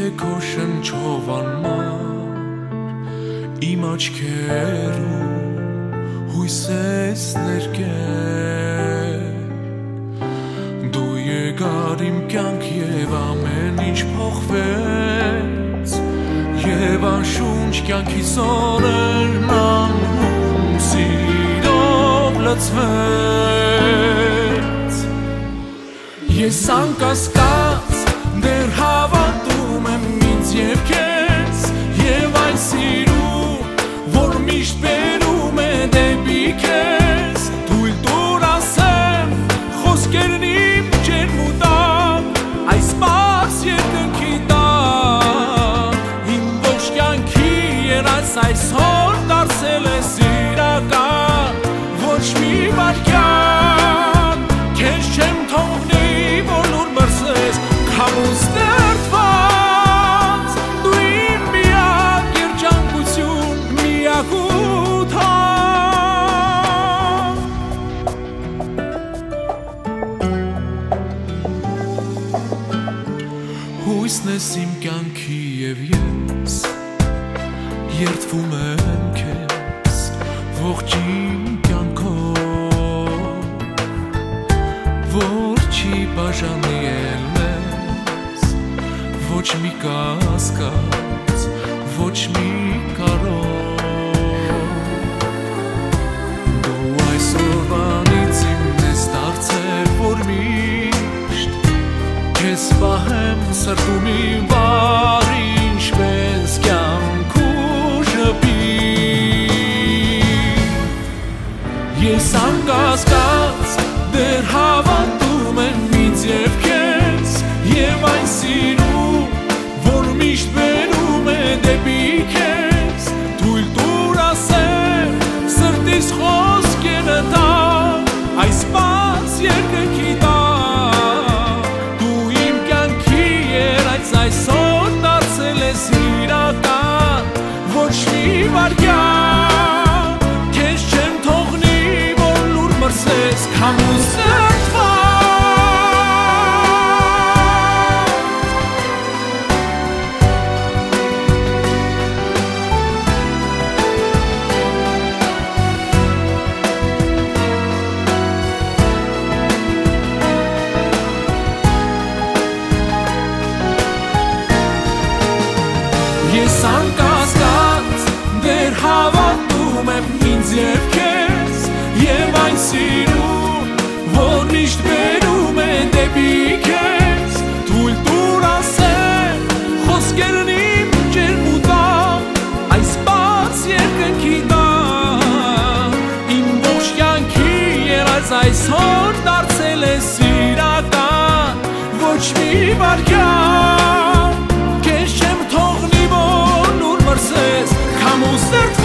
թե քո շնչով անմար իմ աչքերում հույս ես ներկել դու եկար իմ կյանք և ամեն ինչ փոխվեց և անշունչ կյանքիս օրերն անհուն սիրով լցվեց ես անկասկած դեռ հավատում եմ ինձ և քեզ և այն սիրում որ միշտ բերում է դեպի քեզ թույլ տուր ասեմ խոսքերն իմ ջերմ ու տաք այս պարզ երկնքի տակ իմ ողջ կյանքի երաս այսօր դարձել է սիրական ոչ մի վայրկյան քեզ չեմ թողնի որ լուր մրսես քամուց դրդված դու իմ միակ երջանկություն միակ ու թավ հույսն ես իմ կյանքի և ես երդվում եմ քեզ ողջ իմ կյանքով որ չի բաժանի էլ մեզ ոչ մի կասկած ոչ մի կարոտ դու այսօրվանից իմն ես դարձել որ միշտ քեզ պահեմ սրտում իմ վար ինչպես կյանքու ժպիտ ես անկասկած դեռ հավատում եմ ինձ և քեզ և այն սիրում որ միշտ բերում է դեպի քեզ թույլ տուր ասեմ սրտիս խոսքերը տակ այս պարզ երկնքի տակ դու իմ կյանքի երաս այսօր դարձել ես իրական ոչ մի վայրկյան քեզ չեմ թողնի որ լուր մրսես քամուց ես անկասկած դեռ հավատում եմ ինձ և քեզ և այն սիրում որ միշտ բերում է դեպի քեզ թույլ տուր ասեմ խոսքերն իմ ջերմ ու տաք այս պարզ երկնքի տակ իմ ողջ կյանքի երաս այսօր դարձել է սիրական ոչ մի վայրկյան քեզ չեմ թողնի որ լուր մրսես քամուց դրդված